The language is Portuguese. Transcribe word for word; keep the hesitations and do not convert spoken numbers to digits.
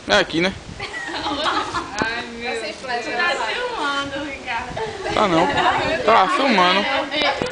É aqui, né? Ai, meu Deus. Tá filmando, Ricardo. Tá não. Tá filmando.